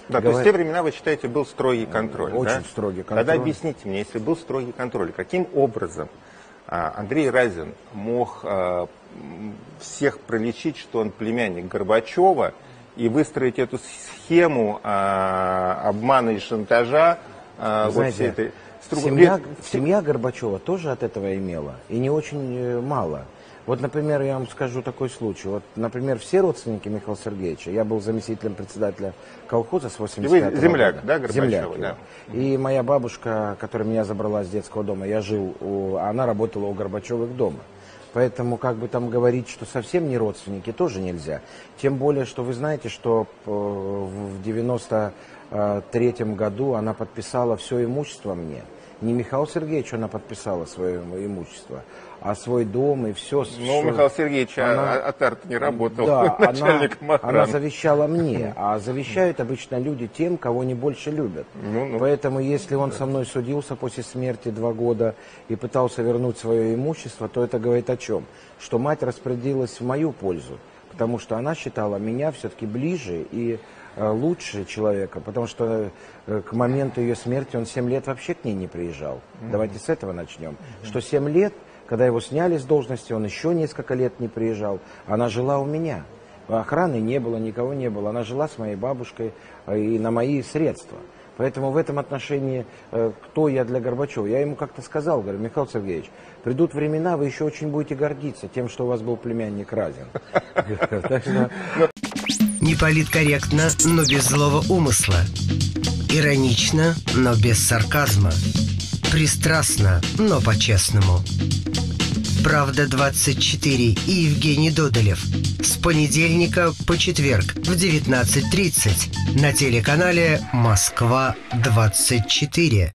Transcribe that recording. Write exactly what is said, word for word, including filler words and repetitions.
Да, говор... то есть в те времена, вы считаете, был строгий контроль, Очень да? строгий контроль. Тогда объясните мне, если был строгий контроль, каким образом а, Андрей Разин мог а, всех пролечить, что он племянник Горбачева, и выстроить эту схему а, обмана и шантажа? А, Знаете, вот всей этой... семья, семья Горбачева тоже от этого имела, и не очень мало. Вот, например, я вам скажу такой случай. Вот, например, все родственники Михаила Сергеевича, я был заместителем председателя колхоза с восемьдесят пятого года. Земляк, да, Горбачева? Земляк, да. И моя бабушка, которая меня забрала с детского дома, я жил, у, она работала у Горбачевых дома. Поэтому, как бы там говорить, что совсем не родственники, тоже нельзя. Тем более, что вы знаете, что в девяносто третьем году она подписала все имущество мне. Не Михаилу Сергеевичу она подписала свое имущество, а свой дом и все. Ну, Михаил Сергеевич она, от арта не работал, да, начальником охраны. Она завещала мне, а завещают обычно люди тем, кого они больше любят. Ну, ну. Поэтому, если он со мной судился после смерти два года и пытался вернуть свое имущество, то это говорит о чем? Что мать распорядилась в мою пользу, потому что она считала меня все-таки ближе и лучше человека, потому что к моменту ее смерти он семь лет вообще к ней не приезжал. Mm-hmm. Давайте с этого начнем. Mm-hmm. Что семь лет, когда его сняли с должности, он еще несколько лет не приезжал. Она жила у меня. Охраны не было, никого не было. Она жила с моей бабушкой и на мои средства. Поэтому в этом отношении, кто я для Горбачева, я ему как-то сказал, говорю, Михаил Сергеевич, придут времена, вы еще очень будете гордиться тем, что у вас был племянник Разин. Не политкорректно, но без злого умысла. Иронично, но без сарказма. Пристрастно, но по-честному. Правда двадцать четыре и Евгений Додолев. С понедельника по четверг в девятнадцать тридцать на телеканале Москва двадцать четыре.